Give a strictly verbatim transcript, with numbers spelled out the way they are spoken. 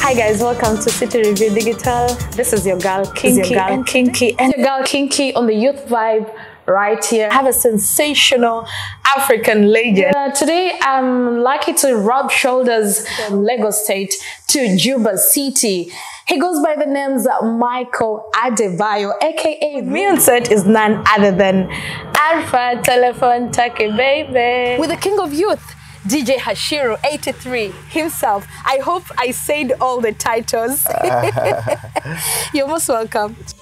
Hi guys, welcome to City Review Digital. This is your girl Kinky, your girl, and Kinky, and your girl Kinky on the Youth Vibe right here. I have a sensational African legend. Uh, today I'm lucky to rub shoulders from Lagos State to Juba City. He goes by the names Michael Adebayo, aka me on set is none other than Alpha Telephone Take Baby. With the king of youth, D J Hashiro eighty-three himself. I hope I said all the titles. You're most welcome.